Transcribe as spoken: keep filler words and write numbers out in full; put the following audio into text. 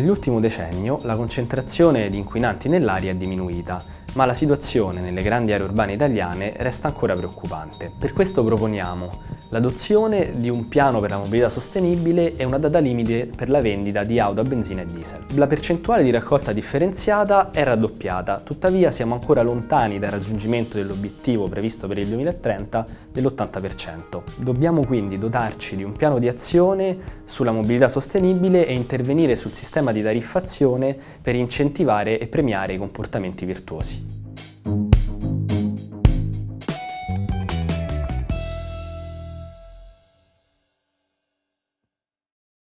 Nell'ultimo decennio la concentrazione di inquinanti nell'aria è diminuita, ma la situazione nelle grandi aree urbane italiane resta ancora preoccupante. Per questo proponiamo l'adozione di un piano per la mobilità sostenibile e una data limite per la vendita di auto a benzina e diesel. La percentuale di raccolta differenziata è raddoppiata, tuttavia siamo ancora lontani dal raggiungimento dell'obiettivo previsto per il duemilatrenta dell'ottanta per cento. Dobbiamo quindi dotarci di un piano di azione sulla mobilità sostenibile e intervenire sul sistema di tariffazione per incentivare e premiare i comportamenti virtuosi.